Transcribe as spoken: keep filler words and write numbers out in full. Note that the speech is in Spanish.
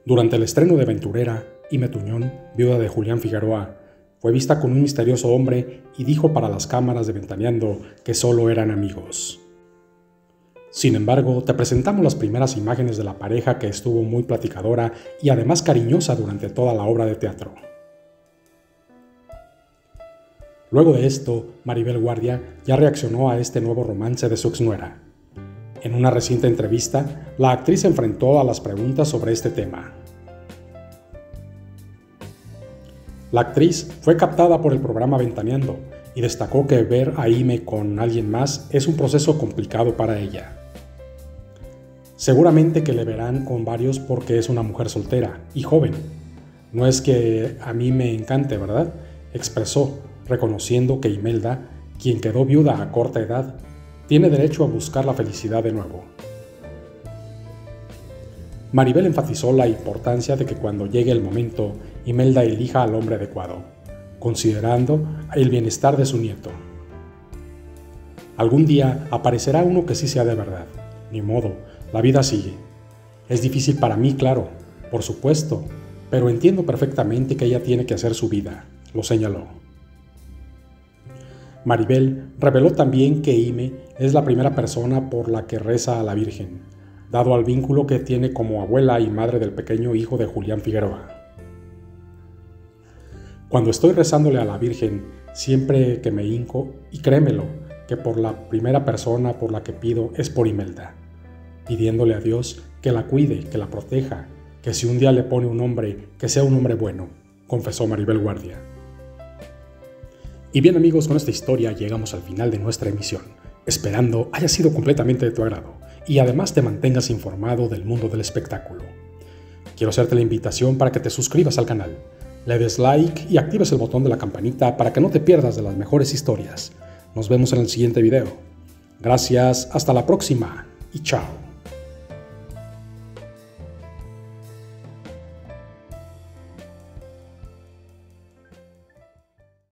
Durante el estreno de Aventurera, Ime Tuñón, viuda de Julián Figueroa, fue vista con un misterioso hombre y dijo para las cámaras de Ventaneando que solo eran amigos. Sin embargo, te presentamos las primeras imágenes de la pareja que estuvo muy platicadora y además cariñosa durante toda la obra de teatro. Luego de esto, Maribel Guardia ya reaccionó a este nuevo romance de su exnuera. En una reciente entrevista, la actriz se enfrentó a las preguntas sobre este tema. La actriz fue captada por el programa Ventaneando y destacó que ver a Ime con alguien más es un proceso complicado para ella. Seguramente que le verán con varios porque es una mujer soltera y joven. No es que a mí me encante, ¿verdad?, expresó, reconociendo que Imelda, quien quedó viuda a corta edad, tiene derecho a buscar la felicidad de nuevo. Maribel enfatizó la importancia de que cuando llegue el momento, Imelda elija al hombre adecuado, considerando el bienestar de su nieto. Algún día aparecerá uno que sí sea de verdad. Ni modo, la vida sigue. Es difícil para mí, claro, por supuesto, pero entiendo perfectamente que ella tiene que hacer su vida, lo señaló. Maribel reveló también que Ime es la primera persona por la que reza a la Virgen, dado al vínculo que tiene como abuela y madre del pequeño hijo de Julián Figueroa. Cuando estoy rezándole a la Virgen, siempre que me hinco, y créemelo, que por la primera persona por la que pido es por Imelda, pidiéndole a Dios que la cuide, que la proteja, que si un día le pone un hombre, que sea un hombre bueno, confesó Maribel Guardia. Y bien amigos, con esta historia llegamos al final de nuestra emisión, esperando haya sido completamente de tu agrado y además te mantengas informado del mundo del espectáculo. Quiero hacerte la invitación para que te suscribas al canal, le des like y actives el botón de la campanita para que no te pierdas de las mejores historias. Nos vemos en el siguiente video. Gracias, hasta la próxima y chao.